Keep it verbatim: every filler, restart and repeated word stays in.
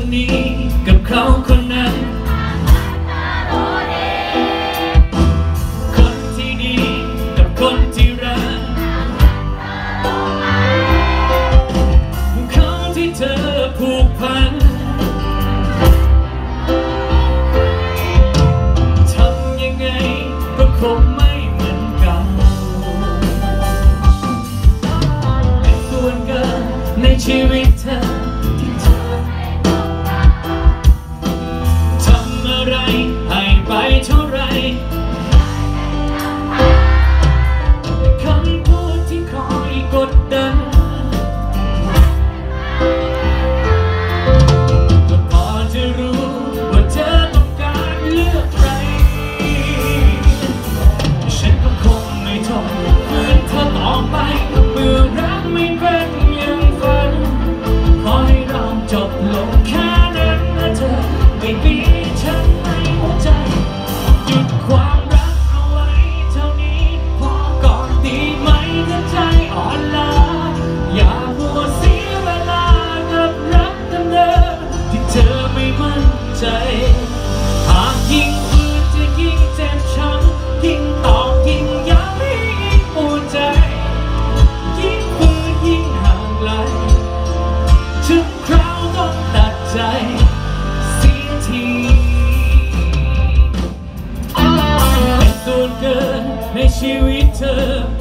นีกับเขาคนนั้นคนที่ดีกับคนที่รักเขาที่เธอผูกพันทำยังไงก็คงไม่เหมือนเก่าเป็นส่วนเกินในชีวิตเธอให้ไปเท่าไรคำพูดที่คอยกดดันก็พอจะรู้ว่าเธอต้องการเลือกใครฉันก็คงไม่ทนฝืนเธอต่อไปเมื่อรักไม่เป็นอย่างฝันขอให้เราจบลงแค่นั้นนะเธอไม่มีฉันหยุดความรักเอาไว้เท่านี้พอก่อนดีไหมถ้าใจอ่อนล้าอย่ามัวเสียเวลากับรักเดิมๆที่เธอไม่มั่นใจหากยิ่งฝืนจะยิ่งเจ็บช้ำยิ่งตอกยิ่งย้ำให้ยิ่งปวดใจยิ่งฝืนยิ่งห่างไกลถึงคราวต้องตัดใจเสียทีส่วนเกินในชีวิตเธอ